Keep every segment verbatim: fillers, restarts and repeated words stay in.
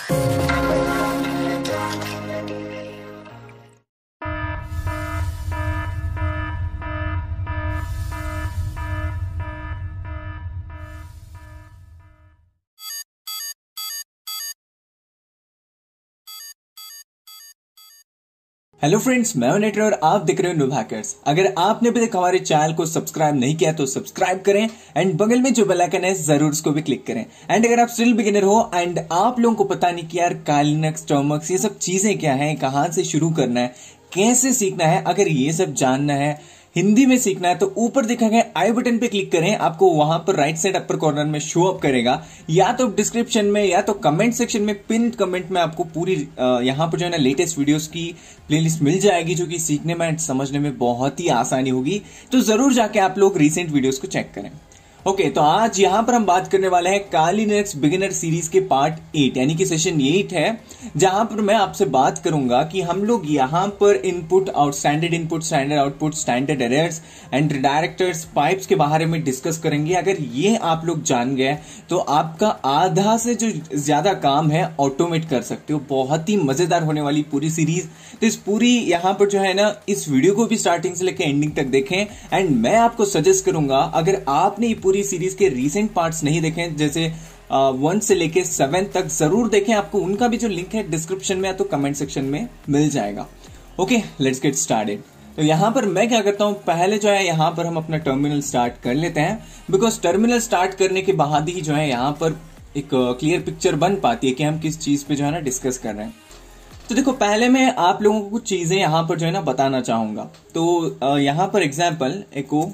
Hello friends, मैं नेटर और आप देख रहे हो नूब हैकर्स। अगर आपने अभी तक हमारे चैनल को सब्सक्राइब नहीं किया तो सब्सक्राइब करें एंड बगल में जो बेल आइकन है जरूर उसको भी क्लिक करें। एंड अगर आप स्टिल बिगिनर हो एंड आप लोगों को पता नहीं कि यार काली लिनक्स, टर्मिनक्स ये सब चीजें क्या है, कहां से शुरू करना है, कैसे सीखना है, अगर ये सब जानना है, हिंदी में सीखना है, तो ऊपर दिखा गया आई बटन पे क्लिक करें। आपको वहां पर राइट साइड अपर कॉर्नर में शो अप करेगा, या तो डिस्क्रिप्शन में या तो कमेंट सेक्शन में पिन कमेंट में आपको पूरी यहां पर जो है ना लेटेस्ट वीडियोस की प्लेलिस्ट मिल जाएगी, जो कि सीखने में समझने में बहुत ही आसानी होगी। तो जरूर जाके आप लोग रिसेंट वीडियोस को चेक करें। ओके okay, तो आज यहां पर हम बात करने वाले हैं काली लिनक्स बिगिनर सीरीज के पार्ट एट, यानी कि सेशन एट है, जहां पर मैं आपसे बात करूंगा कि हम लोग यहां पर इनपुट और standard input, standard output, standard errors and redirectors, pipes के बारे में डिस्कस करेंगे। अगर ये आप लोग जान गए तो आपका आधा से जो ज्यादा काम है ऑटोमेट कर सकते हो। बहुत ही मजेदार होने वाली पूरी सीरीज। तो इस पूरी यहां पर जो है ना इस वीडियो को भी स्टार्टिंग से लेकर एंडिंग तक देखें। एंड मैं आपको सजेस्ट करूंगा, अगर आपने पूरी सीरीज के रीसेंट पार्ट्स नहीं देखे, जैसे वन से लेके सेवन तक, जरूर देखें। आपको उनका भी जो लिंक है डिस्क्रिप्शन में या तो कमेंट सेक्शन में मिल जाएगा। Okay, let's get started. तो यहां पर मैं क्या करता हूं, पहले जो है यहां पर हम अपना टर्मिनल स्टार्ट कर लेते हैं, बिकॉज टर्मिनल स्टार्ट करने के बाद ही जो है यहां पर एक क्लियर पिक्चर बन पाती है कि हम किस चीज पे जो है ना डिस्कस कर रहे हैं। तो देखो, पहले मैं आप लोगों को कुछ चीजें यहां पर जो है ना बताना चाहूंगा। तो यहां पर example echo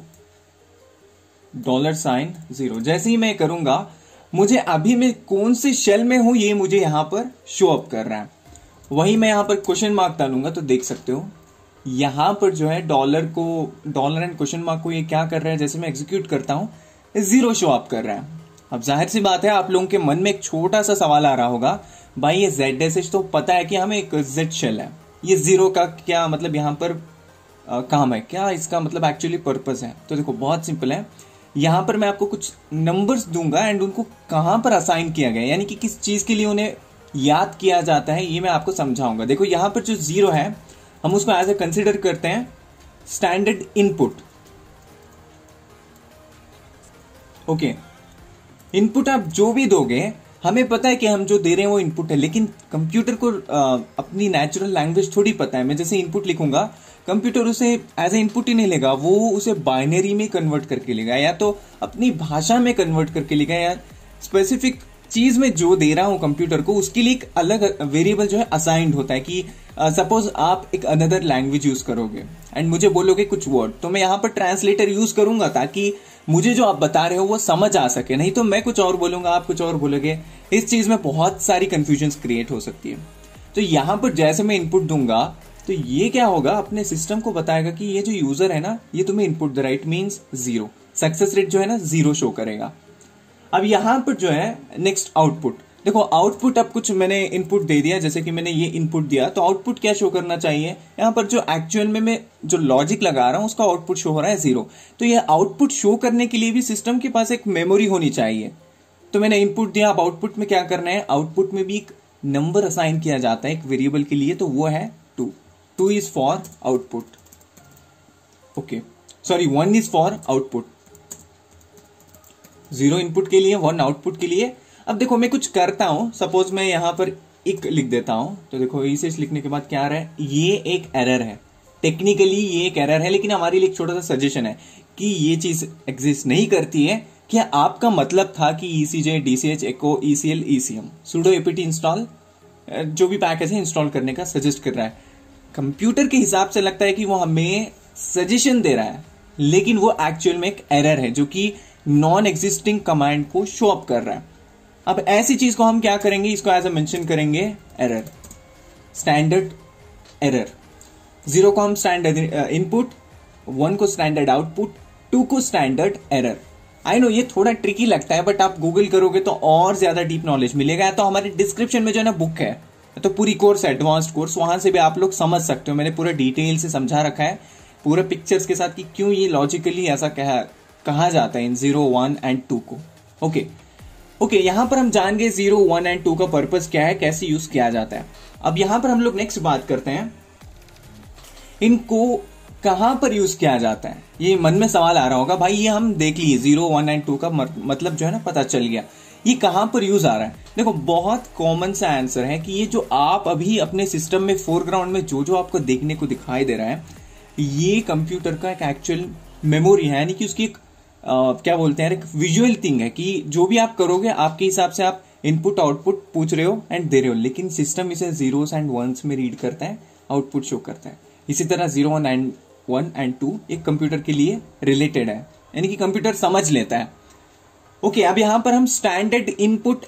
dollar sign zero, जैसे ही मैं करूंगा मुझे अभी मैं कौन से शेल में हूं ये मुझे यहां पर शो अप कर रहा है। वही मैं यहां पर क्वेश्चन मार्क डालूंगा तो देख सकते हो यहां पर जो है डॉलर को, डॉलर एंड क्वेश्चन मार्क को ये क्या कर रहा है, जैसे मैं एग्जीक्यूट करता हूं जीरो शो अप कर रहा है। अब जाहिर सी बात है आप लोगों के मन में एक छोटा सा सवाल आ रहा होगा, भाई ये जेड एस तो पता है कि हमें एक जेड शेल है, ये जीरो का क्या मतलब यहां पर आ, काम है, क्या इसका मतलब एक्चुअली पर्पस है। तो देखो बहुत सिंपल है, यहां पर मैं आपको कुछ नंबर्स दूंगा एंड उनको कहां पर असाइन किया गया, यानी कि किस चीज के लिए उन्हें याद किया जाता है, ये मैं आपको समझाऊंगा। देखो यहां पर जो जीरो है हम उसको एज ए कंसिडर करते हैं स्टैंडर्ड इनपुट। ओके, इनपुट आप जो भी दोगे हमें पता है कि हम जो दे रहे हैं वो इनपुट है, लेकिन कंप्यूटर को आ, अपनी नेचुरल लैंग्वेज थोड़ी पता है। मैं जैसे इनपुट लिखूंगा, कंप्यूटर उसे एज ए इनपुट ही नहीं लेगा, वो उसे बाइनरी में कन्वर्ट करके लेगा, या तो अपनी भाषा में कन्वर्ट करके लेगा, या स्पेसिफिक चीज में जो दे रहा हूं कंप्यूटर को उसके लिए एक अलग वेरिएबल जो है असाइंड होता है। कि सपोज uh, आप एक अनदर लैंग्वेज यूज करोगे एंड मुझे बोलोगे कुछ वर्ड, तो मैं यहां पर ट्रांसलेटर यूज करूंगा ताकि मुझे जो आप बता रहे हो वो समझ आ सके। नहीं तो मैं कुछ और बोलूंगा, आप कुछ और बोलोगे, इस चीज में बहुत सारी कंफ्यूजन क्रिएट हो सकती है। तो यहां पर जैसे मैं इनपुट दूंगा तो ये क्या होगा, अपने सिस्टम को बताएगा कि ये जो यूजर है ना ये तुम्हें इनपुट दे रहा है, it means zero, success rate जो है ना जीरो शो करेगा। अब यहां पर जो है नेक्स्ट आउटपुट, देखो आउटपुट अब कुछ मैंने इनपुट दे दिया, जैसे कि मैंने ये इनपुट दिया, तो आउटपुट क्या शो करना चाहिए, यहां पर जो एक्चुअल में मैं जो लॉजिक लगा रहा हूं उसका आउटपुट शो हो रहा है जीरो। तो ये आउटपुट शो करने के लिए भी सिस्टम के पास एक मेमोरी होनी चाहिए। तो मैंने इनपुट दिया, अब आउटपुट में क्या करना है, आउटपुट में भी एक नंबर असाइन किया जाता है एक वेरिएबल के लिए, तो वो है two. Two is for output, okay sorry one is for output, zero input के लिए, वन आउटपुट के लिए। अब देखो मैं कुछ करता हूं, सपोज मैं यहां पर एक लिख देता हूं, तो देखो इसे लिखने के बाद क्या आ रहा है, ये एक एरर है, टेक्निकली ये एक एरर है, लेकिन हमारे लिए एक छोटा सा सजेशन है कि ये चीज एग्जिस्ट नहीं करती है। क्या आपका मतलब था कि ECJ, DCH, echo, ECL, ECM, sudo APT install, जो भी पैकेज है इंस्टॉल करने का सजेस्ट कर रहा है। कंप्यूटर के हिसाब से लगता है कि वो हमें सजेशन दे रहा है, लेकिन वो एक्चुअल में एक एरर है जो कि नॉन एग्जिस्टिंग कमांड को शो अप कर रहा है। अब ऐसी चीज को हम क्या करेंगे, इसको एज ए मेंशन करेंगे एरर, स्टैंडर्ड एरर। जीरो को हम स्टैंडर्ड इनपुट, वन को स्टैंडर्ड आउटपुट, टू को स्टैंडर्ड एरर। आई नो ये थोड़ा ट्रिकी लगता है, बट आप गूगल करोगे तो और ज्यादा डीप नॉलेज मिलेगा। तो हमारे डिस्क्रिप्शन में जो है ना बुक है, तो पूरी कोर्स एडवांस्ड कोर्स, वहां से भी आप लोग समझ सकते हो। मैंने पूरा डिटेल से समझा रखा है पूरे पिक्चर्स के साथ कि क्यों ये लॉजिकली ऐसा कहा कहा जाता है इन जीरो, वन एंड टू को। ओके, ओके, यहां पर हम जान गए जीरो वन एंड टू का पर्पस क्या है, कैसे यूज किया जाता है। अब यहां पर हम लोग नेक्स्ट बात करते हैं इनको कहां पर यूज किया जाता है। ये मन में सवाल आ रहा होगा, भाई ये हम देख लिए जीरो वन एंड टू का मतलब जो है ना पता चल गया, ये कहां पर यूज आ रहा है। देखो बहुत कॉमन सा आंसर है कि ये जो आप अभी अपने सिस्टम में फोरग्राउंड में जो जो आपको देखने को दिखाई दे रहा है, ये कंप्यूटर का एक एक्चुअल मेमोरी है, यानी कि उसकी एक आ, क्या बोलते हैं, एक विजुअल थिंग है कि जो भी आप करोगे आपके हिसाब से आप इनपुट आउटपुट पूछ रहे हो एंड दे रहे हो, लेकिन सिस्टम इसे जीरोस एंड वंस में रीड करता है, आउटपुट शो करता है। इसी तरह zero one and one and two एक कंप्यूटर के लिए रिलेटेड है, यानी कि कंप्यूटर समझ लेता है। ओके, अब यहां पर हम standard input,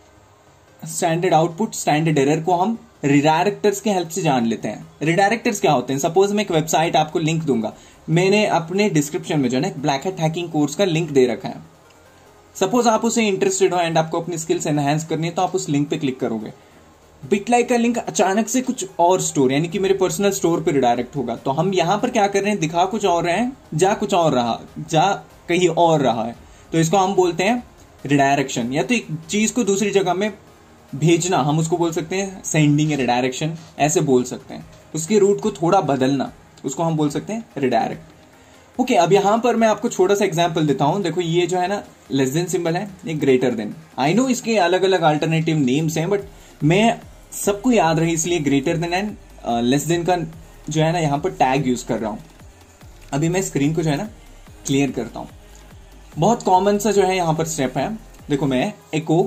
standard output, standard error को हम रिडायरेक्टर्स के हेल्प से जान लेते हैं। रिडायरेक्टर्स क्या होते हैं, सपोज मैं एक वेबसाइट आपको लिंक दूंगा, मैंने अपने डिस्क्रिप्शन में जो है ना ब्लैक हैट हैकिंग कोर्स का लिंक दे रखा है। सपोज आप उसे इंटरेस्टेड हो एंड आपको अपनी स्किल्स एनहांस करनी है, तो आप उस लिंक पे क्लिक करोगे। बिटलाइक का लिंक अचानक से कुछ और स्टोर, यानी कि मेरे पर्सनल स्टोर पे रिडायरेक्ट होगा। तो हम यहां पर क्या कर रहे हैं, दिखा कुछ और रहे हैं, जा कुछ और रहा, जा कहीं और रहा है, तो इसको हम बोलते हैं रिडायरेक्शन। या तो एक चीज को दूसरी जगह में भेजना, हम उसको बोल सकते हैं सेंडिंग या रिडायरेक्शन, ऐसे बोल सकते हैं। उसके रूट को थोड़ा बदलना, उसको हम बोल सकते हैं रिडायरेक्ट। ओके, अब यहां पर मैं आपको छोटा सा एग्जांपल देता हूं। देखो ये जो है ना लेस देन सिंबल है, ये ग्रेटर देन। आई नो इसके अलग अलग अल्टरनेटिव नेम्स हैं, बट मैं सबको याद रही इसलिए greater than and less than का जो है ना यहां पर टैग यूज कर रहा हूं। अभी मैं स्क्रीन को जो है ना क्लियर करता हूं। बहुत कॉमन सा जो है यहां पर स्टेप है। देखो मैं एको,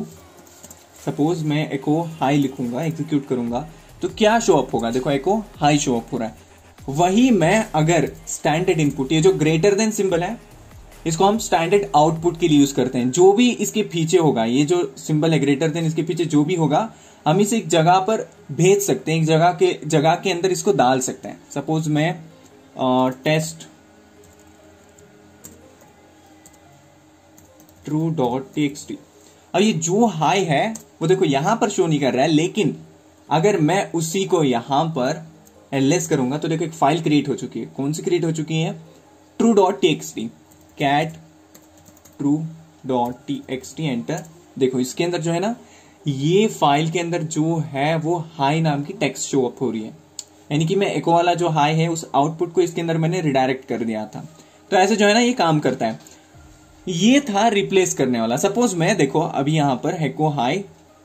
सपोज मैं एको हाई लिखूंगा, एग्जीक्यूट करूंगा, तो क्या शो अप होगा, देखो एको हाई शो अप हो रहा है। वही मैं अगर स्टैंडर्ड इनपुट, ये जो ग्रेटर देन सिंबल है, इसको हम स्टैंडर्ड आउटपुट के लिए यूज करते हैं। जो भी इसके पीछे होगा, ये जो सिंबल है ग्रेटर देन, इसके पीछे जो भी होगा हम इसे एक जगह पर भेज सकते हैं, एक जगह के जगह के अंदर इसको डाल सकते हैं। सपोज मैं टेस्ट ट्रू डॉट टीएक्सटी, अब ये जो हाई है वो देखो यहां पर शो नहीं कर रहा है, लेकिन अगर मैं उसी को यहां पर एलएस करूंगा तो देखो एक फाइल क्रिएट हो चुकी है। कौन सी क्रिएट हो चुकी है, true dot TXT, cat true dot TXT, enter. देखो इसके अंदर जो है ना, ये फाइल के अंदर जो है वो हाई नाम की टेक्स्ट शो अप हो रही है, यानी कि मैं एको वाला जो हाई है उस आउटपुट को इसके अंदर मैंने रिडायरेक्ट कर दिया था। तो ऐसे जो है ना ये काम करता है। ये था रिप्लेस करने वाला। सपोज मैं देखो अभी यहां पर एको हाई,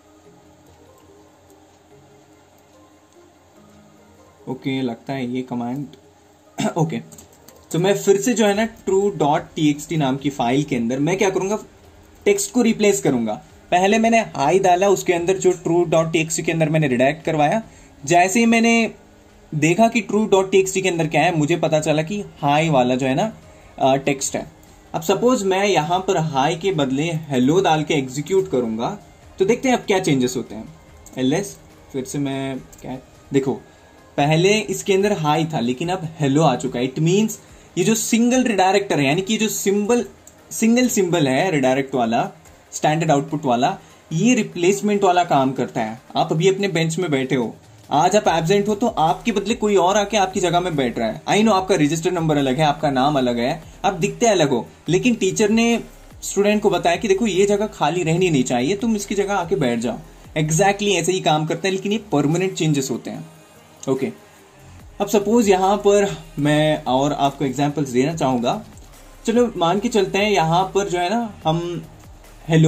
ओके लगता है ये कमांड ओके, तो मैं फिर से जो है ना ट्रू डॉट टीएक्सटी नाम की फाइल के अंदर मैं क्या करूंगा, टेक्स्ट को रिप्लेस करूंगा। पहले मैंने हाई डाला, उसके अंदर जो ट्रू डॉट टीएक्सटी के अंदर मैंने रिडायरेक्ट करवाया। जैसे ही मैंने देखा कि ट्रू डॉट टीएक्सटी के अंदर क्या है, मुझे पता चला कि हाई वाला जो है ना टेक्स्ट है। अब सपोज मैं यहां पर हाई के बदले हेलो डाल के एग्जीक्यूट करूंगा, तो देखते हैं अब क्या चेंजेस होते हैं। एलएस, फिर से मैं क्या, देखो पहले इसके अंदर हाई था लेकिन अब हेलो आ चुका है। इट मींस ये जो सिंगल रिडायरेक्टर है, यानी कि जो सिंबल सिंगल सिंबल है रिडायरेक्ट वाला, स्टैंडर्ड आउटपुट वाला, ये रिप्लेसमेंट वाला काम करता है। आप अभी अपने बेंच में बैठे हो, आज आप एब्सेंट हो तो आपके बदले कोई और आके आपकी जगह में बैठ रहा है। आई नो आपका रजिस्टर नंबर अलग है, आपका नाम अलग है, आप दिखते अलग हो, लेकिन टीचर ने स्टूडेंट को बताया कि देखो ये जगह खाली रहनी नहीं चाहिए, तुम इसकी जगह आके बैठ जाओ। एग्जैक्टली exactly ऐसे ही काम करता है, लेकिन ये परमानेंट चेंजेस होते हैं। ओके okay. अब सपोज यहां पर मैं और आपको एग्जांपल्स देना चाहूंगा। चलो मान के चलते हैं यहां पर जो है ना हम हेलो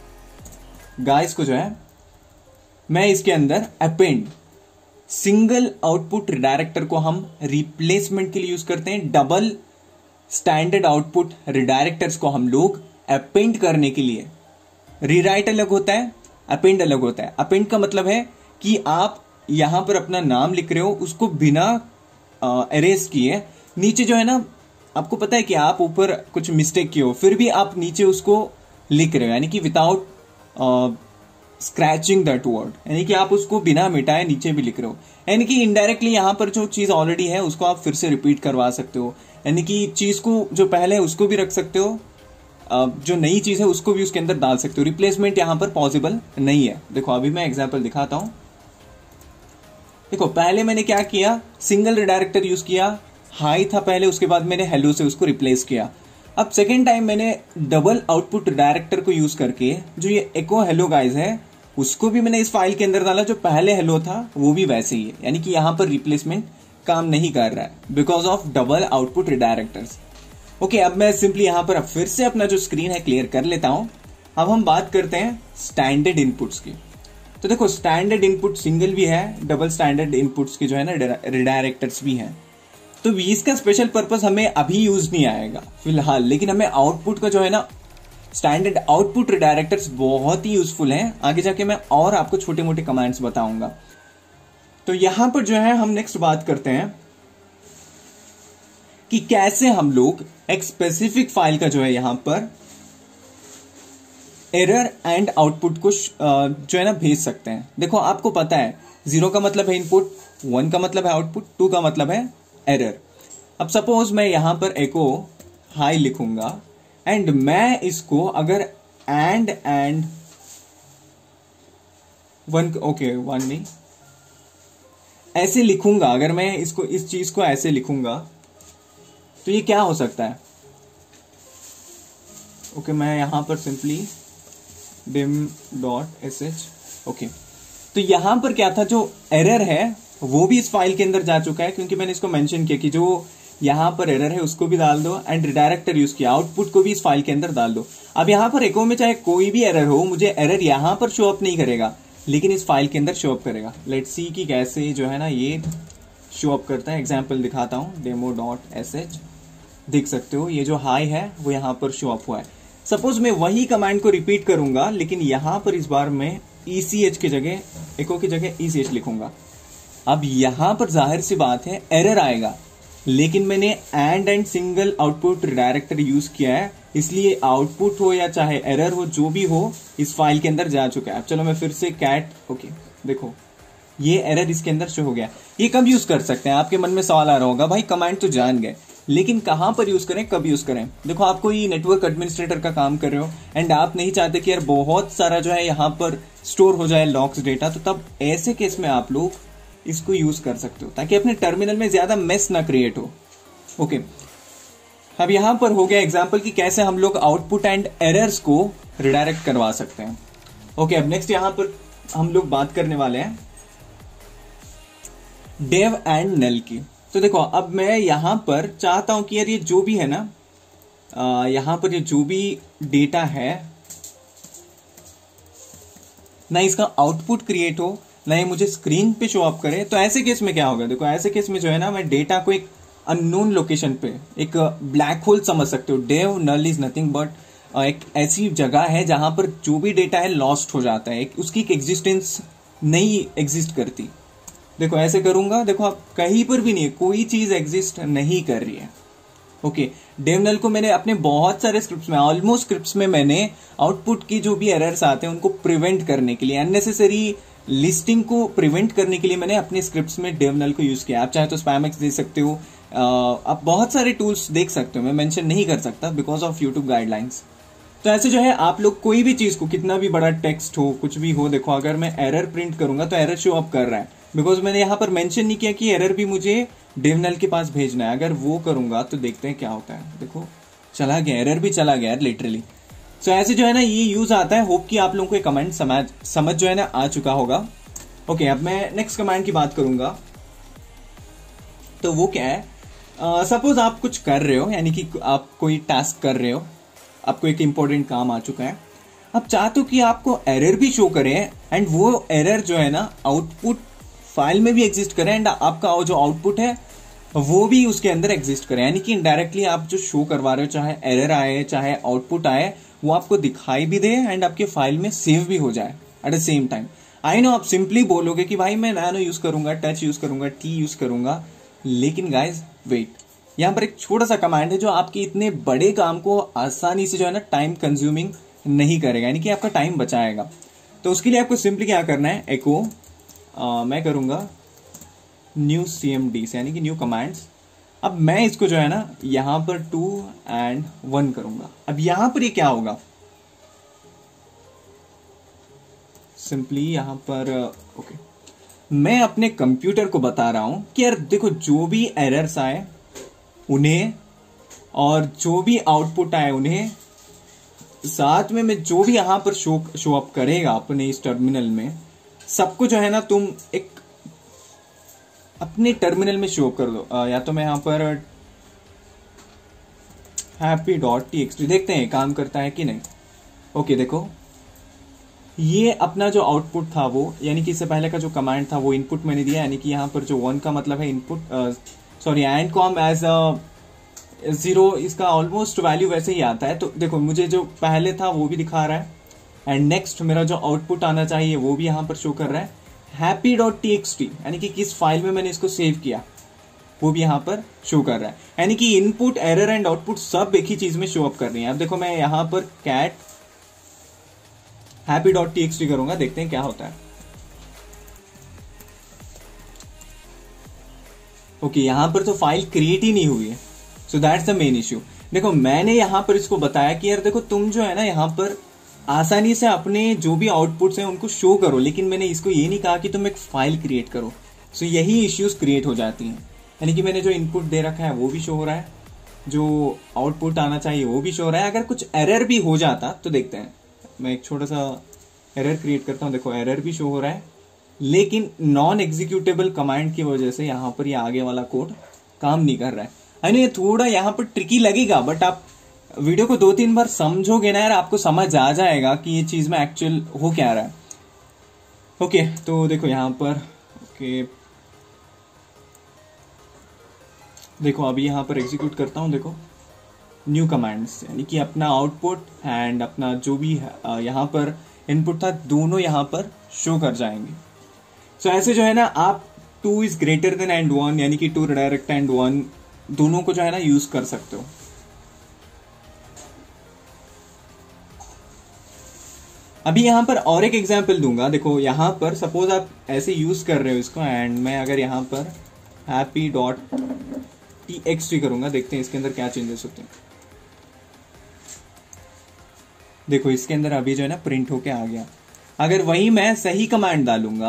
गाइस को जो है मैं इसके अंदर अपेंड, सिंगल आउटपुट रिडायरेक्टर को हम रिप्लेसमेंट के लिए यूज करते हैं। डबल स्टैंडर्ड आउटपुट रिडायरेक्टर्स को हम लोग अपेंड करने के लिए, रीराइट अलग होता है, अपेंड अलग होता है। अपेंड का मतलब है कि आप यहां पर अपना नाम लिख रहे हो, उसको बिना एरेज किए, नीचे जो है ना आपको पता है कि आप ऊपर कुछ मिस्टेक किए हो, फिर भी आप नीचे उसको लिख रहे हो, यानी कि विदाउट स्क्रैचिंग दैट वर्ड, यानी कि आप उसको बिना मिटाए नीचे भी लिख रहे हो। यानी कि इनडायरेक्टली यहां पर जो चीज ऑलरेडी है उसको आप फिर से रिपीट करवा सकते हो, यानी कि चीज को जो पहले है उसको भी रख सकते हो, जो नई चीज है उसको भी उसके अंदर डाल सकते हो। रिप्लेसमेंट यहां पर पॉसिबल नहीं है। देखो अभी मैं एग्जाम्पल दिखाता हूं। देखो पहले मैंने क्या किया, सिंगल रिडायरेक्टर यूज किया, हाई था पहले, उसके बाद मैंने हेलो से उसको रिप्लेस किया। अब सेकेंड टाइम मैंने डबल आउटपुट डायरेक्टर को यूज करके जो ये एको हेलो गाइज है उसको भी मैंने इस फाइल के अंदर डाला, जो पहले हेलो था वो भी वैसे ही है, यानी कि यहां पर रिप्लेसमेंट काम नहीं कर रहा है because of double output directors. Okay, अब मैं सिंपली यहां पर फिर से अपना जो स्क्रीन है क्लियर कर लेता हूं। अब हम बात करते हैं स्टैंडर्ड इनपुट्स की। तो देखो स्टैंडर्ड इनपुट सिंगल भी है, डबल स्टैंडर्ड इनपुट्स की जो है ना रिडायरेक्टर्स भी हैं। तो इसका स्पेशल पर्पस हमें अभी यूज नहीं आएगा फिलहाल, लेकिन हमें आउटपुट का जो है ना स्टैंडर्ड आउटपुट रिडायरेक्टर्स बहुत ही यूजफुल हैं। आगे जाके मैं और आपको छोटे मोटे कमांड्स बताऊंगा। तो यहां पर जो है हम नेक्स्ट बात करते हैं कि कैसे हम लोग एक स्पेसिफिक फाइल का जो है यहां पर एरर एंड आउटपुट को जो है ना भेज सकते हैं। देखो आपको पता है जीरो का मतलब है इनपुट, वन का मतलब है आउटपुट, टू का मतलब है एरर। अब सपोज मैं यहां पर एको हाई लिखूंगा एंड मैं इसको अगर and and one okay one नहीं ऐसे लिखूंगा, अगर मैं इसको इस चीज को ऐसे लिखूंगा तो ये क्या हो सकता है। ओके, मैं यहां पर simply dim dot S H okay, तो यहां पर क्या था, जो एरर है वो भी इस फाइल के अंदर जा चुका है क्योंकि मैंने इसको मेंशन किया कि जो यहां पर एरर है उसको भी डाल दो एंड रिडायरेक्टर यूज किया, आउटपुट को भी इस फाइल के अंदर डाल दो। अब यहां पर एको में चाहे कोई भी एरर हो, मुझे एरर यहां पर शो अप नहीं करेगा लेकिन इस फाइल के अंदर शो अप करेगा। लेट्स सी कि कैसे जो है ना ये शो अप करता है। एग्जाम्पल दिखाता हूं, डेमो डॉट एस एच, देख सकते हो ये जो हाई है वो यहां पर शो अप हुआ है। सपोज मैं वही कमांड को रिपीट करूंगा लेकिन यहां पर इस बार मैं ईसीएच की जगह, एको की जगह ईसीएच लिखूंगा। अब यहां पर जाहिर सी बात है एरर आएगा, लेकिन मैंने and and single output director use किया है, इसलिए आउटपुट हो या चाहे एरर हो जो भी हो इस फाइल के अंदर जा चुका है। अब चलो मैं फिर से कैट ओके, देखो ये एरर इसके अंदर शो हो गया। ये कब यूज कर सकते हैं, आपके मन में सवाल आ रहा होगा, भाई कमांड तो जान गए लेकिन कहां पर यूज करें, कब यूज करें। देखो आप कोई नेटवर्क एडमिनिस्ट्रेटर का काम कर रहे हो एंड आप नहीं चाहते कि यार बहुत सारा जो है यहां पर स्टोर हो जाए लॉग्स डेटा, तो तब ऐसे केस में आप लोग इसको यूज कर सकते हो ताकि अपने टर्मिनल में ज्यादा मेस ना क्रिएट हो। ओके, अब यहां पर हो गया एग्जांपल कि कैसे हम लोग आउटपुट एंड एरर्स को रिडायरेक्ट करवा सकते हैं। ओके, अब नेक्स्ट यहां पर हम लोग बात करने वाले हैं डेव एंड नल की। तो देखो अब मैं यहां पर चाहता हूं कि यार ये जो भी है ना, यहां पर ये जो भी डेटा है ना, इसका आउटपुट क्रिएट हो ना, ये मुझे स्क्रीन पे शो अप करे। तो ऐसे केस में क्या होगा, देखो ऐसे केस में जो है ना, मैं डेटा को एक अननोन लोकेशन पे, एक ब्लैक होल समझ सकते हो। Dev null is nothing but एक ऐसी जगह है जहां पर जो भी डेटा है लॉस्ट हो जाता है, एक, उसकी एक एग्जिस्टेंस नहीं एग्जिस्ट करती। देखो ऐसे करूंगा, देखो आप कहीं पर भी नहीं, कोई चीज एग्जिस्ट नहीं कर रही है। ओके, डेव नल को मैंने अपने बहुत सारे स्क्रिप्ट्स में, ऑलमोस्ट स्क्रिप्ट्स में मैंने आउटपुट की जो भी एरर्स आते हैं उनको प्रिवेंट करने के लिए, अननेसेसरी लिस्टिंग को प्रिवेंट करने के लिए मैंने अपने स्क्रिप्ट्स में डेव नल को यूज किया। आप चाहे तो स्पैमएक्स दे सकते हो, आप बहुत सारे टूल्स देख सकते हो, मैं मेंशन नहीं कर सकता बिकॉज ऑफ यूट्यूब गाइडलाइंस। तो ऐसे जो है आप लोग कोई भी चीज को, कितना भी बड़ा टेक्स्ट हो, कुछ भी हो, देखो अगर मैं एरर प्रिंट करूंगा तो एरर शो अप कर रहा है बिकॉज मैंने यहां पर मेंशन नहीं किया कि एरर भी मुझे डेव नल के पास भेजना है। अगर वो करूंगा तो देखते हैं क्या होता है। देखो चला गया, एरर भी चला गया लिटरली। सो ऐसे जो है ना ये यूज आता है। होप कि आप लोगों को कमेंट समझ समझ जो है ना आ चुका होगा। ओके, अब मैं नेक्स्ट कमांड की बात करूंगा। तो वो क्या है, सपोज uh, आप कुछ कर रहे हो, यानी कि आप कोई टास्क कर रहे हो, आपको एक इंपॉर्टेंट काम आ चुका है, आप चाहते हो कि आपको एरर भी शो करे एंड वो एरर जो है ना आउटपुट फाइल में भी एग्जिस्ट करे एंड आपका जो आउटपुट है वो भी उसके अंदर एग्जिस्ट करे, यानी कि इनडायरेक्टली आप जो शो करवा रहे हो, चाहे एरर आए चाहे आउटपुट आए, वो आपको दिखाई भी दे एंड आपके फाइल में सेव भी हो जाए at the same time. I know आप सिंपली बोलोगे कि भाई मैं नैनो यूज करूंगा, टच यूज करूंगा, टी यूज करूंगा, लेकिन गाइज वेट, यहां पर एक छोटा सा कमांड है जो आपके इतने बड़े काम को आसानी से जो है ना टाइम कंज्यूमिंग नहीं करेगा, यानी कि आपका टाइम बचाएगा। तो उसके लिए आपको सिंपली क्या करना है, एको आ, मैं करूंगा न्यू सीएमडी से, यानी कि न्यू कमांड्स। अब मैं इसको जो है ना यहां पर टू एंड वन करूंगा। अब यहां पर ये क्या होगा, सिंपली यहां पर ओके, मैं अपने कंप्यूटर को बता रहा हूं कि यार देखो जो भी एरर्स आए उन्हें और जो भी आउटपुट आए उन्हें साथ में मैं जो भी यहां पर शो शो अप करेगा अपने इस टर्मिनल में, सबको जो है ना तुम एक अपने टर्मिनल में शो कर दो। आ, या तो मैं यहां पर happy dot T X T देखते हैं काम करता है कि नहीं। ओके देखो, ये अपना जो आउटपुट था वो, यानी कि इससे पहले का जो कमांड था वो इनपुट मैंने दिया, यानी कि यहाँ पर जो वन का मतलब है input, sorry and com as a zero, इसका ऑलमोस्ट वैल्यू वैसे ही आता है। तो देखो मुझे जो पहले था वो भी दिखा रहा है, एंड नेक्स्ट मेरा जो आउटपुट आना चाहिए वो भी यहाँ पर शो कर रहा है happy dot T X T, यानी कि किस फाइल में मैंने इसको सेव किया वो भी यहाँ पर शो कर रहा है। यानी कि इनपुट, एरर एंड आउटपुट सब एक ही चीज में शो अप कर रही है। अब देखो मैं यहाँ पर cat happy dot T X T करूंगा, देखते हैं क्या होता है। ओके okay, यहां पर तो फाइल क्रिएट ही नहीं हुई है, so that's the main issue. देखो मैंने यहां पर इसको बताया कि यार देखो तुम जो है ना यहां पर आसानी से अपने जो भी आउटपुट्स हैं उनको शो करो, लेकिन मैंने इसको ये नहीं कहा कि तुम एक फाइल क्रिएट करो। सो so, यही इश्यूज क्रिएट हो जाती हैं। यानी कि मैंने जो इनपुट दे रखा है वो भी शो हो रहा है, जो आउटपुट आना चाहिए वो भी शो हो रहा है। अगर कुछ एरर भी हो जाता तो देखते हैं, मैं एक छोटा सा एरर क्रिएट करता हूं। देखो एरर भी शो हो रहा है, लेकिन नॉन एग्जीक्यूटेबल कमांड की वजह से यहां पर ये यह आगे वाला कोड काम नहीं कर रहा है। यानी ये थोड़ा यहां पर ट्रिकी लगेगा, बट आप वीडियो को दो तीन बार समझोगे ना यार, आपको समझ आ जाएगा कि ये चीज में एक्चुअल हो क्या रहा है। ओके तो देखो यहां पर ओके देखो अभी यहां पर एग्जीक्यूट करता हूं। देखो न्यू कमांड्स, यानी कि अपना आउटपुट एंड अपना जो भी यहाँ पर इनपुट था दोनों यहाँ पर शो कर जाएंगे। सो so, ऐसे जो है ना आप two is greater than and one, यानी कि टू रिडायरेक्ट एंड वन दोनों को जो है ना यूज कर सकते हो। अभी यहां पर और एक एग्जांपल दूंगा। देखो यहां पर सपोज आप ऐसे यूज कर रहे हो इसको, एंड मैं अगर यहां पर happy dot T X T करूंगा, देखते हैं इसके अंदर क्या चेंजेस होते हैं। देखो इसके अंदर अभी जो है ना प्रिंट होके आ गया। अगर वही मैं सही कमांड डालूंगा,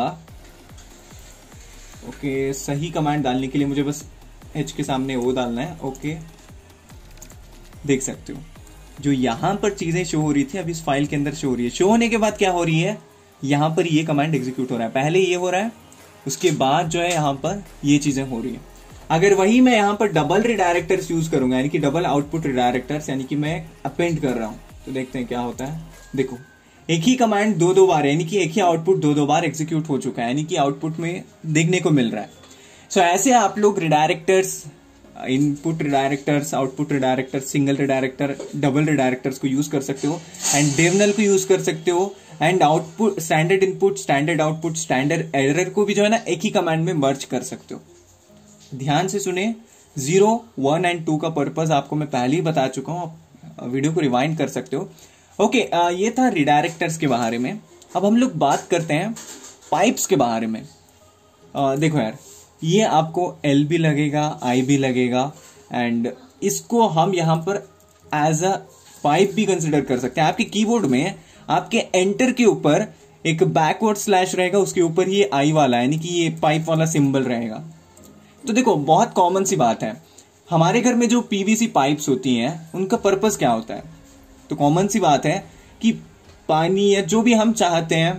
ओके सही कमांड डालने के लिए मुझे बस एच के सामने वो डालना है। ओके देख सकते हो जो यहां पर चीजें शो हो रही थी अब इस फाइल के अंदर शो हो रही है। शो होने के बाद क्या हो रही है, यहां पर ये कमांड एग्जीक्यूट हो रहा है। पहले ये हो रहा है, उसके बाद जो है यहां पर ये चीजें हो रही है। अगर वही मैं यहां पर डबल रिडायरेक्टर्स यूज करूंगा, यानी कि डबल आउटपुट रिडायरेक्टर्स, यानी कि मैं अपेंड कर रहा हूं, तो देखते हैं क्या होता है। देखो एक ही कमांड दो दो बार, यानी कि एक ही आउटपुट दो दो बार एग्जीक्यूट हो चुका है, यानी कि आउटपुट में देखने को मिल रहा है। सो so, ऐसे आप लोग redirectors, input redirectors, output redirectors, single redirector, double redirectors को यूज कर सकते हो, एंड डेवनल को यूज कर सकते हो, and output, standard input, standard output, standard error को भी जो है ना एक ही कमांड में मर्ज कर सकते हो। ध्यान से सुने, जीरो, वन एंड टू का पर्पज आपको मैं पहले ही बता चुका हूं, आप वीडियो को रिवाइंड कर सकते हो। ओके okay, ये था रिडायरेक्टर्स के बारे में। अब हम लोग बात करते हैं पाइप्स के बारे में। आ, देखो यार ये आपको एल भी लगेगा, आई भी लगेगा, एंड इसको हम यहां पर एज अ पाइप भी कंसिडर कर सकते हैं। आपके कीबोर्ड में आपके एंटर के ऊपर एक बैकवर्ड स्लैश रहेगा, उसके ऊपर ये आई वाला यानी कि ये पाइप वाला सिंबल रहेगा। तो देखो बहुत कॉमन सी बात है, हमारे घर में जो पीवीसी पाइप्स होती हैं उनका पर्पस क्या होता है। तो कॉमन सी बात है कि पानी या जो भी हम चाहते हैं,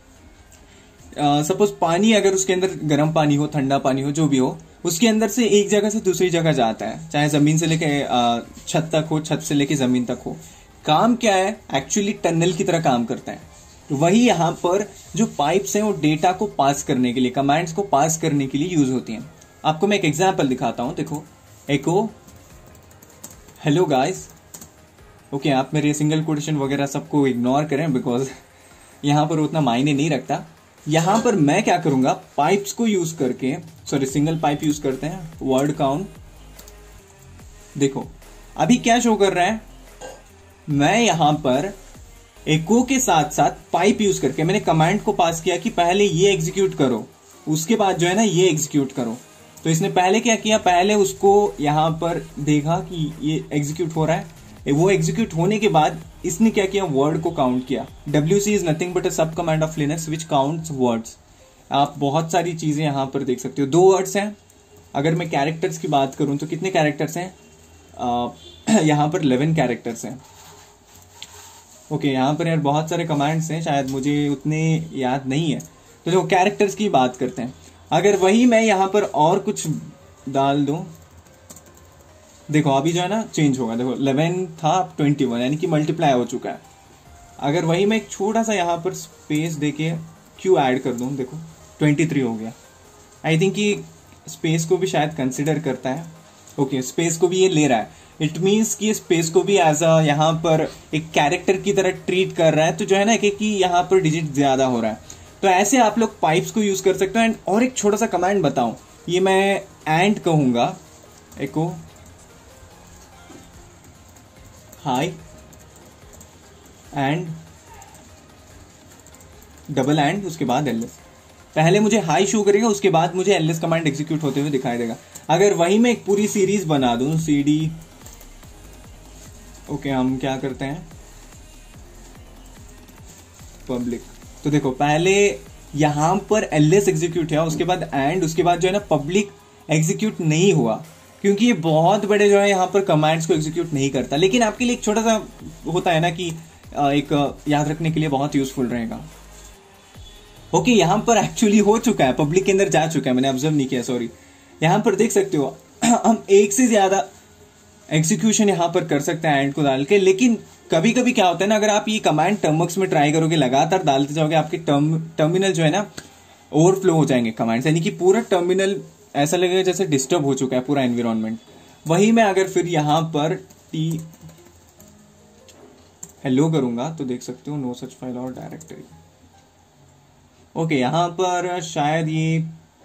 सपोज पानी अगर उसके अंदर गर्म पानी हो, ठंडा पानी हो, जो भी हो, उसके अंदर से एक जगह से दूसरी जगह जाता है, चाहे जमीन से लेके छत तक हो, छत से लेके जमीन तक हो। काम क्या है, एक्चुअली टनल की तरह काम करता है। तो वही यहां पर जो पाइप्स हैं वो डेटा को पास करने के लिए, कमांड्स को पास करने के लिए यूज होती हैं। आपको मैं एक एग्जांपल दिखाता हूं। देखो एको हेलो गाइस। ओके आप मेरे सिंगल कोटेशन वगैरह सबको इग्नोर करें, बिकॉज यहां पर उतना मायने नहीं रखता। यहां पर मैं क्या करूंगा, पाइप्स को यूज करके, सॉरी सिंगल पाइप यूज करते हैं, वर्ड काउंट। देखो अभी क्या शो कर रहा है, मैं यहां पर एको के साथ साथ पाइप यूज करके मैंने कमांड को पास किया कि पहले ये एग्जीक्यूट करो, उसके बाद जो है ना ये एग्जीक्यूट करो। तो इसने पहले क्या किया, पहले उसको यहां पर देखा कि ये एग्जीक्यूट हो रहा है, वो एग्जीक्यूट होने के बाद इसने क्या किया, वर्ड को काउंट किया। W C is nothing but a sub command of Linux which counts words. आप बहुत सारी चीजें यहां पर देख सकते हो। दो वर्ड्स हैं, अगर मैं कैरेक्टर्स की बात करूं तो कितने कैरेक्टर्स हैं, यहाँ पर इलेवन कैरेक्टर्स हैं। ओके okay, यहाँ पर यार बहुत सारे कमांड्स हैं, शायद मुझे उतने याद नहीं है। तो देखो कैरेक्टर्स की बात करते हैं। अगर वही मैं यहाँ पर और कुछ डाल दूं, देखो अभी जो है ना चेंज होगा। देखो इलेवन था अब ट्वेंटी वन, यानी कि मल्टीप्लाई हो चुका है। अगर वही मैं एक छोटा सा यहाँ पर स्पेस देके क्यू ऐड कर दूं, देखो ट्वेंटी थ्री हो गया। आई थिंक कि स्पेस को भी शायद कंसिडर करता है। ओके okay, स्पेस को भी ये ले रहा है। इट मीन्स कि स्पेस को भी एज अ यहाँ पर एक कैरेक्टर की तरह ट्रीट कर रहा है। तो जो है ना कि यहाँ पर डिजिट ज्यादा हो रहा है। तो ऐसे आप लोग पाइप्स को यूज कर सकते हो। एंड और एक छोटा सा कमांड बताऊं, ये मैं एंड कहूंगा, echo hi and double and, उसके बाद एलएस। पहले मुझे हाई शो करेगा, उसके बाद मुझे एलएस कमांड एग्जीक्यूट होते हुए दिखाई देगा। अगर वही मैं एक पूरी सीरीज बना दूं, सी डी, ओके हम क्या करते हैं पब्लिक, तो देखो पहले यहां पर एलएस एग्जीक्यूट है, उसके बाद एंड, उसके बाद जो है ना पब्लिक एग्जीक्यूट नहीं हुआ, क्योंकि ये बहुत बड़े जो है यहाँ पर कमांड्स को एग्जीक्यूट नहीं करता। लेकिन आपके लिए एक छोटा सा होता है ना कि एक याद रखने के लिए बहुत यूजफुल रहेगा। ओके यहाँ पर एक्चुअली हो चुका है, पब्लिक के अंदर जा चुका है, मैंने ऑब्जर्व नहीं किया, सॉरी। यहाँ पर देख सकते हो हम एक से ज्यादा एग्जीक्यूशन यहाँ पर कर सकते हैं एंड को डाल के। लेकिन कभी कभी क्या होता है ना, अगर आप ये कमांड टर्मवर्क्स में ट्राई करोगे, लगातार डालते जाओगे, आपके टर्म टर्मिनल जो है ना ओवरफ्लो हो जाएंगे कमांड्स, यानी कि पूरा टर्मिनल ऐसा लगेगा जैसे डिस्टर्ब हो चुका है पूरा एनवायरमेंट। वही मैं अगर फिर यहां पर टी हेलो करूंगा तो देख सकते हो नो सच फाइल और डायरेक्टरी। ओके यहां पर शायद ये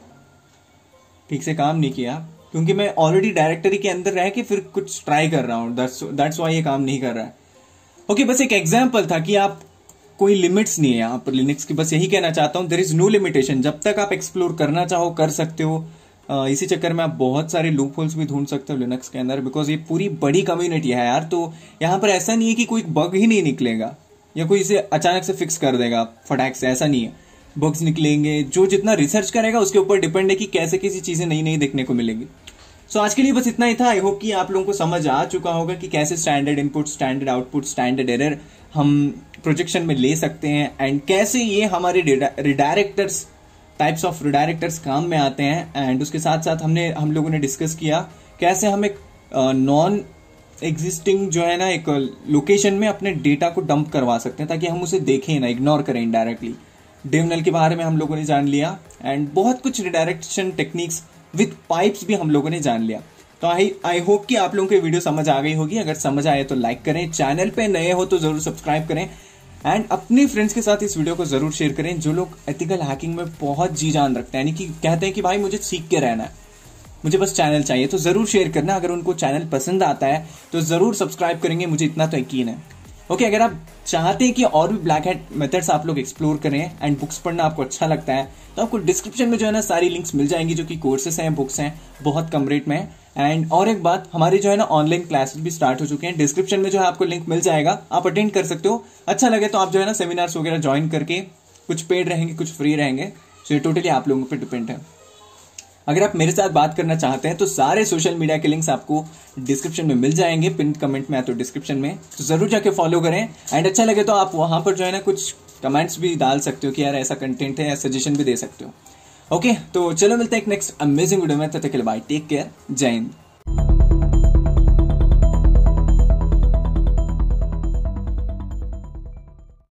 ठीक से काम नहीं किया, क्योंकि मैं ऑलरेडी डायरेक्टरी के अंदर रह के फिर कुछ ट्राई कर रहा हूं, दैट्स व्हाई ये काम नहीं कर रहा है। ओके okay, बस एक एग्जांपल था कि आप कोई लिमिट्स नहीं है यहाँ पर लिनक्स की, बस यही कहना चाहता हूं, देयर इज नो लिमिटेशन। जब तक आप एक्सप्लोर करना चाहो कर सकते हो। Uh, इसी चक्कर में आप बहुत सारे लूप होल्स भी ढूंढ सकते हो लिनक्स के अंदर, बिकॉज ये पूरी बड़ी कम्युनिटी है यार। तो यहाँ पर ऐसा नहीं है कि कोई बग ही नहीं निकलेगा या कोई इसे अचानक से फिक्स कर देगा फटाक से, ऐसा नहीं है। बग्स निकलेंगे, जो जितना रिसर्च करेगा उसके ऊपर डिपेंड है कि कैसे कैसी चीजें नई नई देखने को मिलेगी। सो so, आज के लिए बस इतना ही था। आई होप कि आप लोगों को समझ आ चुका होगा कि कैसे standard input, standard output, standard error हम प्रोजेक्शन में ले सकते हैं, एंड कैसे ये हमारे रिडायरेक्टर्स, टाइप्स ऑफ रिडायरेक्टर्स काम में आते हैं। एंड उसके साथ साथ हमने हम लोगों ने डिस्कस किया कैसे हम एक नॉन एग्जिस्टिंग जो है ना एक लोकेशन में अपने डेटा को डंप करवा सकते हैं, ताकि हम उसे देखें ना, इग्नोर करें इनडायरेक्टली। डिवनल के बारे में हम लोगों ने जान लिया, एंड बहुत कुछ रिडायरेक्शन टेक्निक्स विद पाइप्स भी हम लोगों ने जान लिया। तो आई आई होप कि आप लोगों को वीडियो समझ आ गई होगी। अगर समझ आए तो लाइक करें, चैनल पे नए हो तो जरूर सब्सक्राइब करें, एंड अपने फ्रेंड्स के साथ इस वीडियो को जरूर शेयर करें जो लोग एथिकल हैकिंग में बहुत जी जान रखते हैं, यानी कि कहते हैं कि भाई मुझे सीख के रहना है, मुझे बस चैनल चाहिए। तो जरूर शेयर करना। अगर उनको चैनल पसंद आता है तो जरूर सब्सक्राइब करेंगे, मुझे इतना तो यकीन है। ओके अगर आप चाहते हैं कि और भी ब्लैक हैट मेथड्स आप लोग एक्सप्लोर करें एंड बुक्स पढ़ना आपको अच्छा लगता है, तो आपको डिस्क्रिप्शन में जो है ना सारी लिंक्स मिल जाएंगी, जो कि कोर्सेस हैं, बुक्स हैं, बहुत कम रेट में। एंड और एक बात, हमारी जो है ना ऑनलाइन क्लासेस भी स्टार्ट हो चुके हैं। डिस्क्रिप्शन में जो है आपको लिंक मिल जाएगा, आप अटेंड कर सकते हो। अच्छा लगे तो आप जो है ना सेमिनार्स वगैरह ज्वाइन करके, कुछ पेड रहेंगे कुछ फ्री रहेंगे, सो ये टोटली आप लोगों पर डिपेंड है। अगर आप मेरे साथ बात करना चाहते हैं तो सारे सोशल मीडिया के लिंक्स आपको डिस्क्रिप्शन में मिल जाएंगे, पिन कमेंट में या तो डिस्क्रिप्शन में, तो जरूर जाके फॉलो करें। एंड अच्छा लगे तो आप वहां पर जो है ना कुछ कमेंट्स भी डाल सकते हो कि यार ऐसा कंटेंट है, या सजेशन भी दे सकते हो। ओके तो चलो मिलते हैं एक नेक्स्ट अमेजिंग वीडियो में, तब तक के लिए बाय, टेक केयर, जय हिंद।